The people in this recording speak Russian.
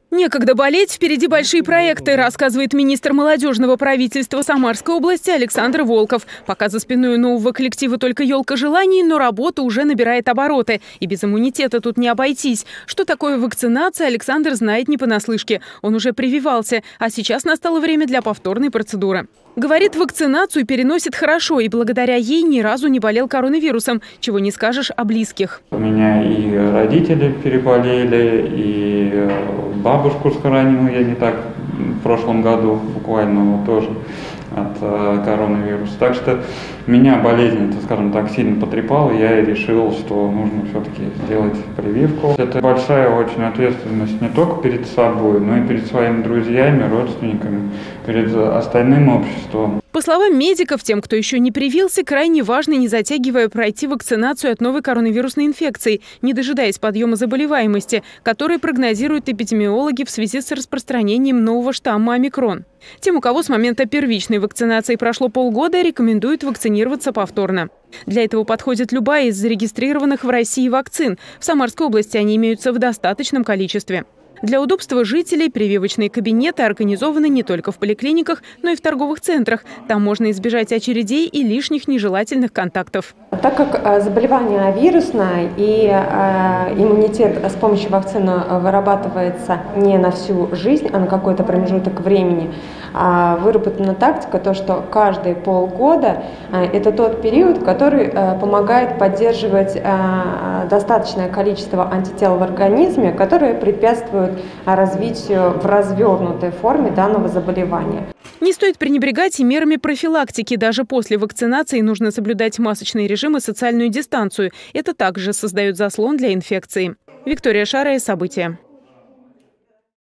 Некогда болеть, впереди большие проекты, рассказывает министр молодежного правительства Самарской области Александр Волков. Пока за спиной у нового коллектива только елка желаний, но работа уже набирает обороты. И без иммунитета тут не обойтись. Что такое вакцинация, Александр знает не понаслышке. Он уже прививался, а сейчас настало время для повторной процедуры. Говорит, вакцинацию переносит хорошо и благодаря ей ни разу не болел коронавирусом, чего не скажешь о близких. У меня и родители переболели, и бабушку схоронил я не так в прошлом году, буквально тоже от коронавируса. Так что меня болезнь, скажем так, сильно потрепала, и я решил, что нужно все-таки сделать прививку. Это большая очень ответственность не только перед собой, но и перед своими друзьями, родственниками, перед остальным обществом. По словам медиков, тем, кто еще не привился, крайне важно, не затягивая, пройти вакцинацию от новой коронавирусной инфекции, не дожидаясь подъема заболеваемости, который прогнозируют эпидемиологи в связи с распространением нового штамма омикрон. Тем, у кого с момента первичной вакцинации прошло полгода, рекомендуют вакцинироваться повторно. Для этого подходит любая из зарегистрированных в России вакцин. В Самарской области они имеются в достаточном количестве. Для удобства жителей прививочные кабинеты организованы не только в поликлиниках, но и в торговых центрах. Там можно избежать очередей и лишних нежелательных контактов. Так как заболевание вирусное и иммунитет с помощью вакцины вырабатывается не на всю жизнь, а на какой-то промежуток времени, выработана тактика, то, что каждые полгода это тот период, который помогает поддерживать достаточное количество антител в организме, которые препятствуют развитию в развернутой форме данного заболевания. Не стоит пренебрегать и мерами профилактики. Даже после вакцинации нужно соблюдать масочный режим и социальную дистанцию. Это также создает заслон для инфекции. Виктория Шарая, события.